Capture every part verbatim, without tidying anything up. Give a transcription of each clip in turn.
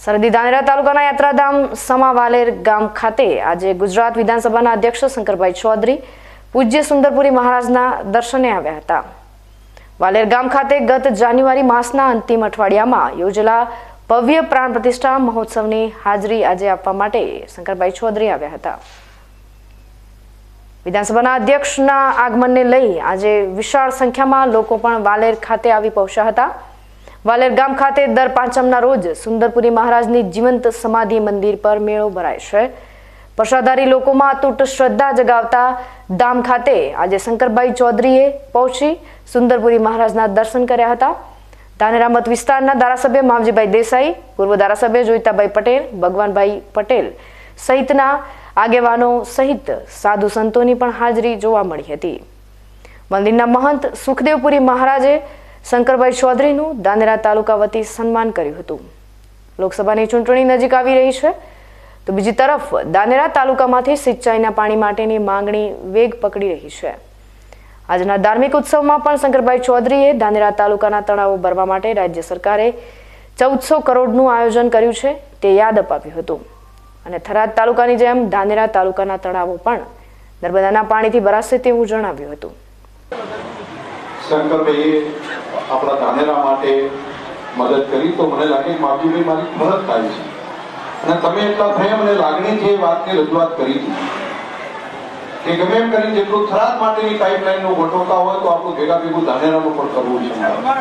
સરહદી ધાનેરા તાલુકાના યાત્રાધામ સમાવાલેર ગામ ખાતે આજે ગુજરાત વિધાનસભાના અધ્યક્ષ શંકરભાઈ ચૌધરી પૂજ્ય સુંદરપુરી મહારાજના દર્શને આવ્યા હતા। વાલેર ગામ ખાતે ગત જાન્યુઆરી માસના અંતિમ અઠવાડિયામાં યોજેલા ભવ્ય પ્રાણ પ્રતિષ્ઠા મહોત્સવની હાજરી આજે આપવા માટે શંકરભાઈ ચૌધરી આવ્યા હતા। વિધાનસભાના અધ્યક્ષના આગમનને લઈ આજે વિશાળ સંખ્યામાં લોકો પણ વાલેર ખાતે આવી પહોંચ્યા હતા। વાલેર ગામ ખાતે દર પાંચમના રોજ સુંદરપુરી મહારાજની જીવંત સમાધિ મંદિર પર મેળો ભરાય છે। પ્રસાદારી લોકોમાં અતૂટ શ્રદ્ધા જગાવતા ધામ ખાતે આજે શંકરભાઈ ચૌધરીએ પહોંચી સુંદરપુરી મહારાજના દર્શન કર્યા હતા। ધાનેરા મત વિસ્તારના ધારાસભ્ય માવજીભાઈ દેસાઈ, પૂર્વ ધારાસભ્ય જોઈતાભાઈ પટેલ, ભગવાનભાઈ પટેલ સહિતના આગેવાનો સહિત સાધુ સંતોની પણ હાજરી જોવા મળી હતી। મંદિરના મહંત સુખદેવપુરી મહારાજે શંકરભાઈ ચૌધરીનું ધાનેરા તાલુકા વતી સન્માન કર્યું હતું। લોકસભાની ચૂંટણી નજીક આવી રહી છે તો બીજી તરફ ધાનેરા તાલુકામાંથી સિંચાઈના પાણી માટેની માંગણી વેગ પકડી રહી છે। આજના ધાર્મિક ઉત્સવમાં પણ શંકરભાઈ ચૌધરીએ ધાનેરા તાલુકાના તળાવો ભરવા માટે રાજ્ય સરકારે ચૌદસો કરોડનું આયોજન કર્યું છે તે યાદ અપાવ્યું હતું અને થરાદ તાલુકાની જેમ ધાનેરા તાલુકાના તળાવો પણ નર્મદાના પાણીથી ભરાશે તેવું જણાવ્યું હતું। શંકરભાઈએ આપણા ધાનેરા માટે મદદ કરી તો મને લાગે માવજીભાઈ મારી મદદ થાય છે અને તમે એટલા પ્રેમ અને લાગણીથી એ વાતની રજૂઆત કરી કે ગમે એમ કરી જેટલું થરાદ માટેની પાઇપલાઇનનો ગોઠવતા હોય તો આપણું ભેગા ભેગું ધાનેરાનું પણ કરવું છે।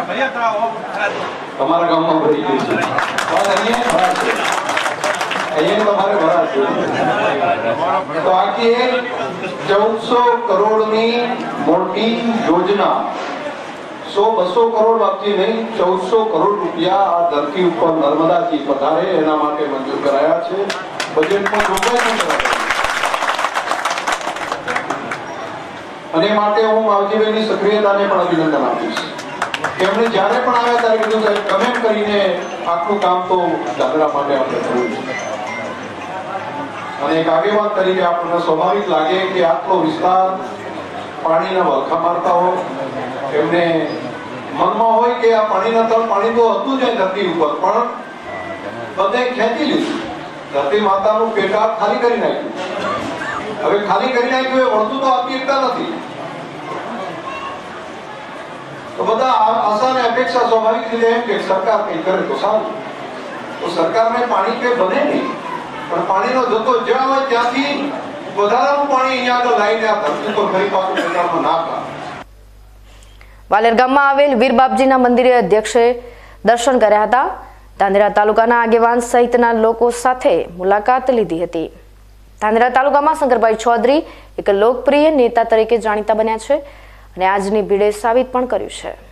તમારા ગામમાં ભરી ગઈ છે, અહીંયા તમારે ભરાશે તો આખી ચૌદસો કરોડની મોટી યોજના સો બસો કરોડ વાપતી નહીં ચૌદસો કરોડ રૂપિયા આ ધરતી ઉપર નર્મદાથી પધારે એના માટે મંજૂર કરાયા છે। બજેટમાં જોગવાઈ પણ કરાવી અને માટે હું માવજીભાઈની સક્રિયતાને પણ અભિનંદન આપીશ કે એમણે જ્યારે પણ આવ્યા ત્યારે કીધું સાહેબ ગમે એમ કરીને આખું કામ તો ધાનેરા માટે આપણે કરવું છે અને એક આગેવાન તરીકે આપણને સ્વાભાવિક લાગે કે આટલો વિસ્તાર પાણીના વલખા મારતા હોય એમને મનમાં હોય કે આ પાણીના તળ પાણી તો હતું જ ધરતી ઉપર પણ બધે ખેંચી લીધું, ધરતી માતાનું પેટાળ ખાલી કરી નાખ્યું। હવે ખાલી કરી નાખ્યું એ વળતું તો આપી શકતા નથી તો બધા આશા અને અપેક્ષા સ્વાભાવિક રીતે એમ કે સરકાર કંઈ કરે તો સારું, તો સરકારને પાણી કે બને નહીં પણ પાણીનો જથ્થો જ્યાં હોય ત્યાંથી વધારાનું પાણી અહીંયા આગળ લાવીને આ ધરતી પર ફરી પાછું પેટાળમાં નાખા। વાલેર ગામમાં આવેલ વીર બાપજીના મંદિરે અધ્યક્ષે દર્શન કર્યા હતા। ધાનેરા તાલુકાના આગેવાન સહિતના લોકો સાથે મુલાકાત લીધી હતી। ધાનેરા તાલુકામાં શંકરભાઈ ચૌધરી એક લોકપ્રિય નેતા તરીકે જાણીતા બન્યા છે અને આજની ભીડે સાબિત પણ કર્યું છે।